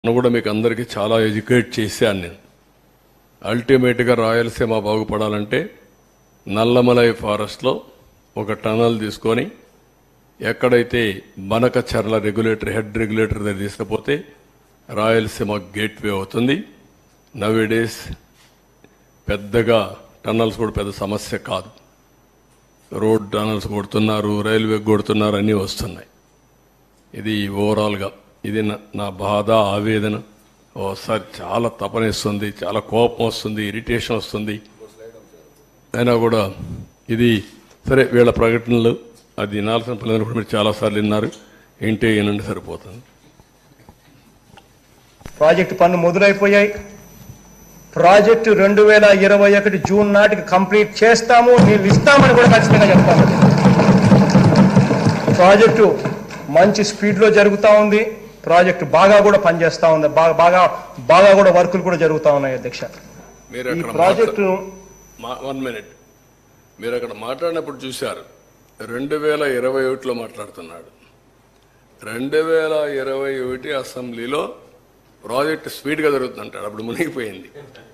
కూడా మీకు అందరికీ చాలా ఎడ్యుకేట్ చేశాను నేను. అల్టిమేట్గా రాయలసీమ బాగుపడాలంటే నల్లమలై ఫారెస్ట్లో ఒక టనల్ తీసుకొని ఎక్కడైతే బనకచర్ల రెగ్యులేటర్ హెడ్ రెగ్యులేటర్ దగ్గర తీసుకపోతే రాయలసీమ గేట్వే అవుతుంది. నవేడేస్ పెద్దగా టన్నల్స్ కూడా పెద్ద సమస్య కాదు. రోడ్ టనల్స్ కొడుతున్నారు, రైల్వే కొడుతున్నారు, అన్నీ వస్తున్నాయి. ఇది ఓవరాల్గా ఇది నా బాధ, ఆవేదన. ఓసారి చాలా తపనిస్తుంది, చాలా కోపం వస్తుంది, ఇరిటేషన్ వస్తుంది. అయినా కూడా ఇది సరే, వీళ్ళ ప్రకటనలు అది వినాల్సిన పిల్లలు కూడా మీరు చాలాసార్లు విన్నారు. ఏంటి ఏనండి సరిపోతుంది. ప్రాజెక్టు పనులు మొదలైపోయాయి. ప్రాజెక్టు 2021 జూన్ నాటికి కంప్లీట్ చేస్తాము, నీళ్ళు ఇస్తామని కూడా ఖచ్చితంగా చెప్తాము. ప్రాజెక్టు మంచి స్పీడ్లో జరుగుతూ ఉంది. ప్రాజెక్టు బాగా కూడా పనిచేస్తూ ఉంది. బాగా కూడా వర్కులు కూడా జరుగుతూ ఉన్నాయి. అధ్యక్ష, ఈ ప్రాజెక్టు 1 మినిట్ మీరు అక్కడ మాట్లాడినప్పుడు చూశారు. 2021లో మాట్లాడుతున్నాడు. 2021 అసెంబ్లీలో ప్రాజెక్ట్ స్పీడ్గా జరుగుతుందంటాడు. అప్పుడు మునిగిపోయింది.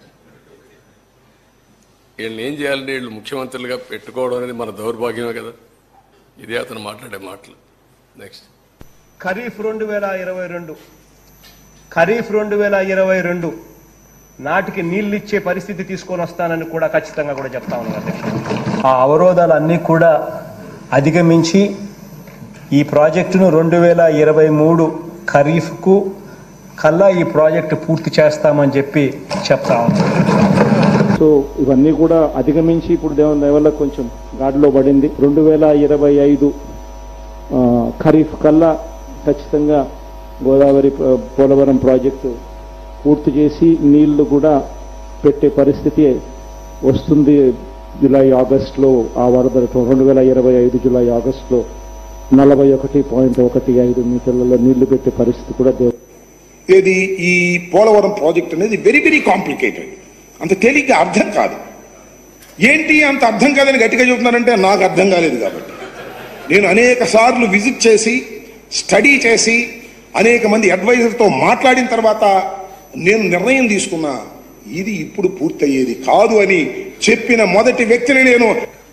వీళ్ళని ఏం చేయాలంటే వీళ్ళు ముఖ్యమంత్రులుగా పెట్టుకోవడం అనేది మన దౌర్భాగ్యమే కదా. ఇదే అతను మాట్లాడే మాటలు. నెక్స్ట్ ఖరీఫ్ 2022 నాటికి నీళ్ళు ఇచ్చే పరిస్థితి తీసుకొని వస్తానని కూడా ఖచ్చితంగా కూడా చెప్తా ఉన్నాను అధ్యక్ష. ఆ అవరోధాలన్నీ కూడా అధిగమించి ఈ ప్రాజెక్టును 2023 ఖరీఫ్కు కల్లా ఈ ప్రాజెక్టు పూర్తి చేస్తామని చెప్పి చెప్తా ఉన్నాం. సో ఇవన్నీ కూడా అధిగమించి ఇప్పుడు దేవుని దయ వల్ల కొంచెం గాడిలో పడింది. 2025 ఖరీఫ్ కల్లా ఖచ్చితంగా గోదావరి పోలవరం ప్రాజెక్టు పూర్తి చేసి నీళ్లు కూడా పెట్టే పరిస్థితి వస్తుంది. జూలై ఆగస్టులో ఆ వరదలతో 2025 జూలై ఆగస్టులో 41.15 మీటర్లలో నీళ్లు పెట్టే పరిస్థితి కూడా ఏది ఈ పోలవరం ప్రాజెక్ట్ అనేది వెరీ వెరీ కాంప్లికేటెడ్. అంత తేలిగ్గా అర్థం కాదు. ఏంటి అంత అర్థం కాదని గట్టిగా చెబుతున్నారంటే నాకు అర్థం కాలేదు. కాబట్టి నేను అనేక సార్లు విజిట్ చేసి స్టడీ చేసి అనేక మంది అడ్వైజర్తో మాట్లాడిన తర్వాత నేను నిర్ణయం తీసుకున్నా, ఇది ఇప్పుడు పూర్తయ్యేది కాదు అని చెప్పిన మొదటి వ్యక్తిని నేను.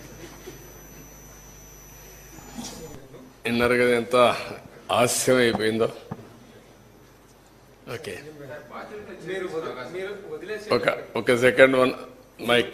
విన్నారు కదా ఎంత హాస్యం అయిపోయిందో. ఓకే, ఒక సెకండ్ వన్ మైక్.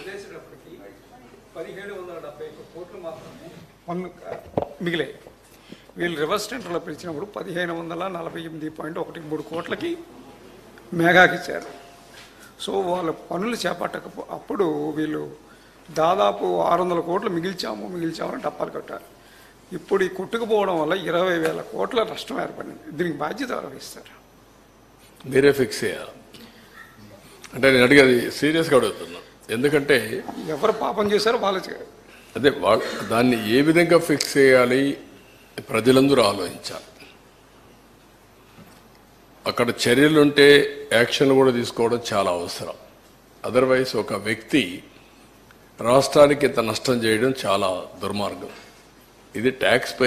1771 కోట్లు మాత్రమే పన్ను మిగిలాయి. వీళ్ళు రివర్స్ టెండర్లో పిలిచినప్పుడు 1548.13 కోట్లకి మేఘాకి ఇచ్చారు. సో వాళ్ళ పనులు అప్పుడు వీళ్ళు దాదాపు 600 కోట్లు మిగిల్చామని డప్పాలు కట్టారు. ఇప్పుడు ఈ కొట్టుకుపోవడం వల్ల 20,000 కోట్ల నష్టం ఏర్పడింది. దీనికి బాధ్యత వహిస్తారు. మీరే ఫిక్స్ చేయాలి అంటే నేను అడిగేది సీరియస్గా అడుగుతున్నా. ఎందుకంటే ఎవరు పాపం చేశారో వాళ్ళు అదే దాన్ని ఏ విధంగా ఫిక్స్ చేయాలి ప్రజలందరూ ఆలోచించాలి. అక్కడ చర్యలుంటే యాక్షన్ కూడా తీసుకోవడం చాలా అవసరం. అదర్వైజ్ ఒక వ్యక్తి రాష్ట్రానికి ఇంత నష్టం చేయడం చాలా దుర్మార్గం. ఇది ట్యాక్స్